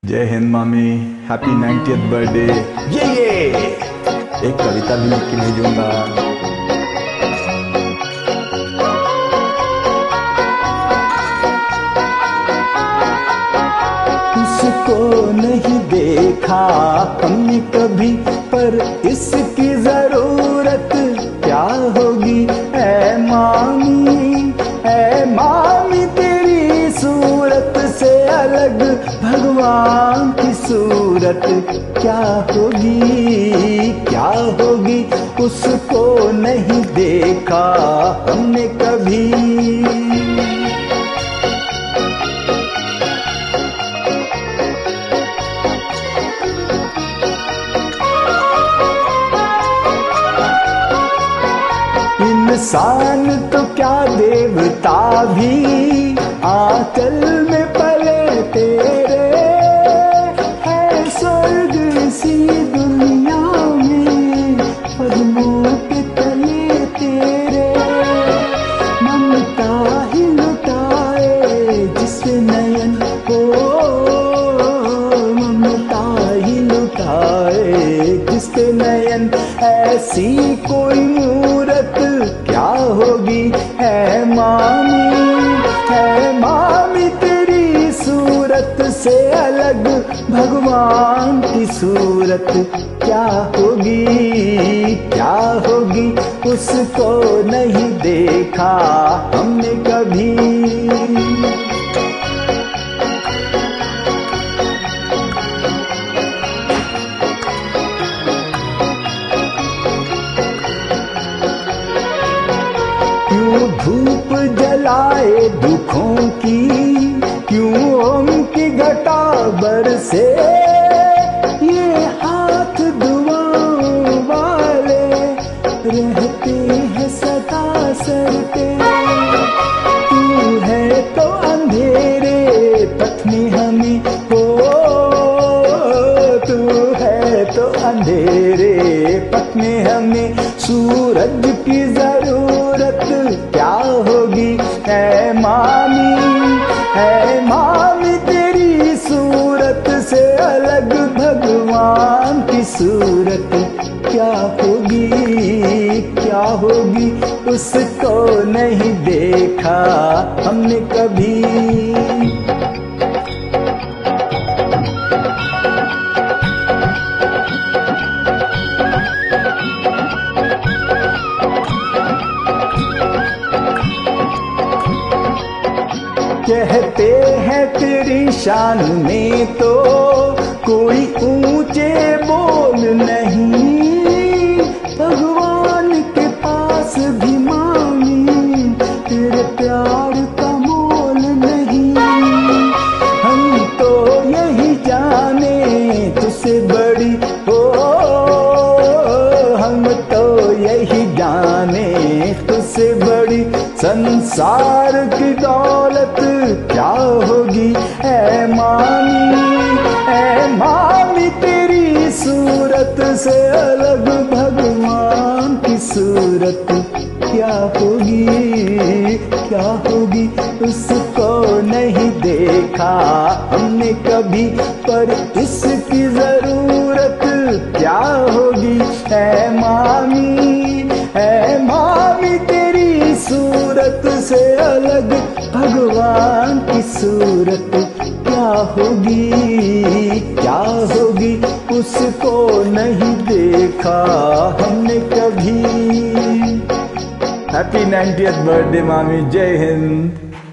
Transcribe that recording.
जय हिंद मामी, happy 90th birthday. ये एक कविता भी लिख के भेजूंगा। उसको नहीं देखा हमने कभी, पर इसकी जरूरत क्या होगी। ऐ मामी तेरी सूरत से अलग भगवान की सूरत क्या होगी, क्या होगी। उसको नहीं देखा हमने कभी। इंसान तो क्या देवता भी आंचल में पले तेरे, है स्वर्ग सी दुनिया में पद्मों के तले तेरे। ममता ही लुटाए जिससे नयन हो, ममता ही लुटाए जिसके नयन। ऐसी कोई मूरत क्या होगी। है मामी तेरी सूरत से अलग भगवान की सूरत क्या होगी, क्या होगी। उसको नहीं देखा हमने कभी। क्यों धूप जलाए दुखों की, क्यों उनकी घटा बरसे। ये हाथ दुआओं वाले रहते हैं सदा सर पे। तू है तो अंधेरे पथ में हमें हो, तू है तो अंधेरे पथ में हमें। सूरज की जरूरत क्या होगी। है मामी तेरी सूरत से अलग भगवान की सूरत क्या होगी, क्या होगी। उसको नहीं देखा हमने कभी। कहते हैं तेरी शान में तो कोई ऊंचे बोल नहीं। भगवान के पास भी मामी तेरे प्यार का मोल नहीं। हम तो यही जाने तुझसे बड़ी हो, हम तो यही जाने तुझसे बड़ी। संसार की दौलत क्या होगी। है मामी तेरी सूरत से अलग भगवान की सूरत क्या होगी, क्या होगी। उसको नहीं देखा हमने कभी, पर इसकी जरूरत क्या होगी। है मामी तेरी सूरत से अलग भगवान की सूरत क्या होगी, क्या होगी। उसको नहीं देखा हमने कभी। हैप्पी 90th बर्थडे मामी, जय हिंद।